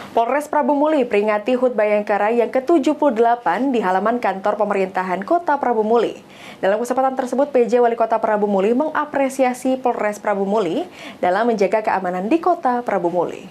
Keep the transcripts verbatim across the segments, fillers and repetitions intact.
Polres Prabu Muli peringati H U T Bayangkara yang ke tujuh puluh delapan di halaman kantor pemerintahan Kota Prabu Muli. Dalam kesempatan tersebut, P J Wali Kota Prabu Muli mengapresiasi Polres Prabu Muli dalam menjaga keamanan di Kota Prabu Muli.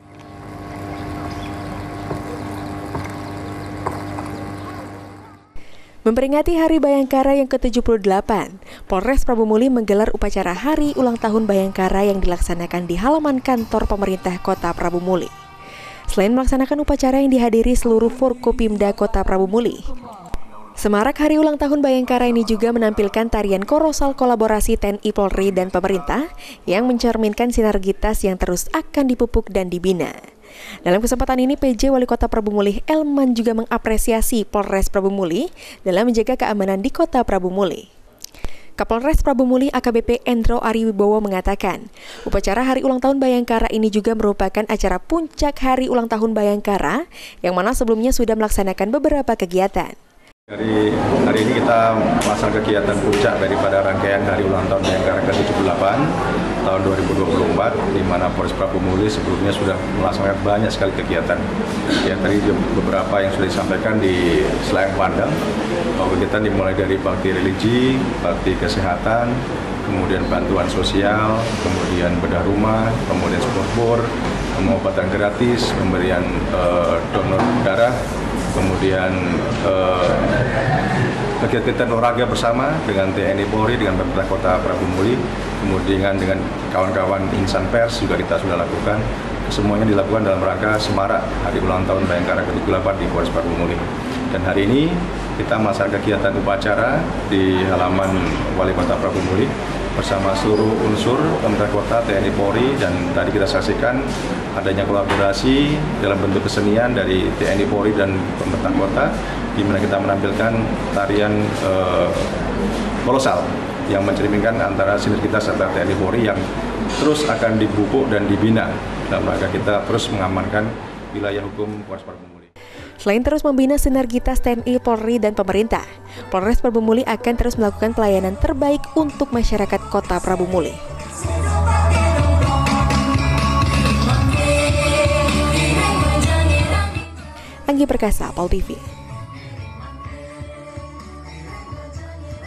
Memperingati Hari Bayangkara yang ke tujuh puluh delapan, Polres Prabu Muli menggelar upacara Hari Ulang Tahun Bayangkara yang dilaksanakan di halaman kantor pemerintah Kota Prabu Muli. Selain melaksanakan upacara yang dihadiri seluruh Forkopimda Kota Prabu Muli, semarak Hari Ulang Tahun Bayangkara ini juga menampilkan tarian korosal kolaborasi T N I Polri dan pemerintah yang mencerminkan sinergitas yang terus akan dipupuk dan dibina. Dalam kesempatan ini, P J Wali Kota Prabu Muli Elman juga mengapresiasi Polres Prabu Muli dalam menjaga keamanan di Kota Prabu Muli. Kapolres Prabu Muli A K B P Endro Ariwibowo mengatakan, upacara Hari Ulang Tahun Bayangkara ini juga merupakan acara puncak Hari Ulang Tahun Bayangkara yang mana sebelumnya sudah melaksanakan beberapa kegiatan. Hari, hari ini kita melaksanakan kegiatan puncak daripada rangkaian Hari Ulang Tahun Bayangkara ke tujuh puluh delapan tahun dua ribu dua puluh empat, di mana Polres Prabu Muli sebelumnya sudah melaksanakan banyak sekali kegiatan. Ya, tadi beberapa yang sudah disampaikan di Selayang Pandang, bahwa kegiatan dimulai dari bakti religi, bakti kesehatan, kemudian bantuan sosial, kemudian bedah rumah, kemudian sport, pengobatan gratis, pemberian uh, donor darah, kemudian uh, kegiatan olahraga bersama dengan T N I Polri, dengan pemerintah Kota Prabu Muli, kemudian dengan kawan-kawan insan pers juga kita sudah lakukan. Semuanya dilakukan dalam rangka semarak Hari Ulang Tahun Bayangkara ke tujuh puluh delapan di Polres Prabu Muli. Dan hari ini kita melaksanakan kegiatan upacara di halaman Wali Kota Prabu Muli bersama seluruh unsur pemerintah kota, T N I Polri, dan tadi kita saksikan adanya kolaborasi dalam bentuk kesenian dari T N I Polri dan pemerintah kota, di mana kita menampilkan tarian eh, kolosal yang mencerminkan antara sinergitas antara T N I Polri yang terus akan dipupuk dan dibina dalam rangka kita terus mengamankan wilayah hukum Polres Prabu Muli. Selain terus membina sinergitas T N I, Polri, dan pemerintah, Polres Prabu Muli akan terus melakukan pelayanan terbaik untuk masyarakat Kota Prabu Muli. Anggi Perkasa, Pol T V.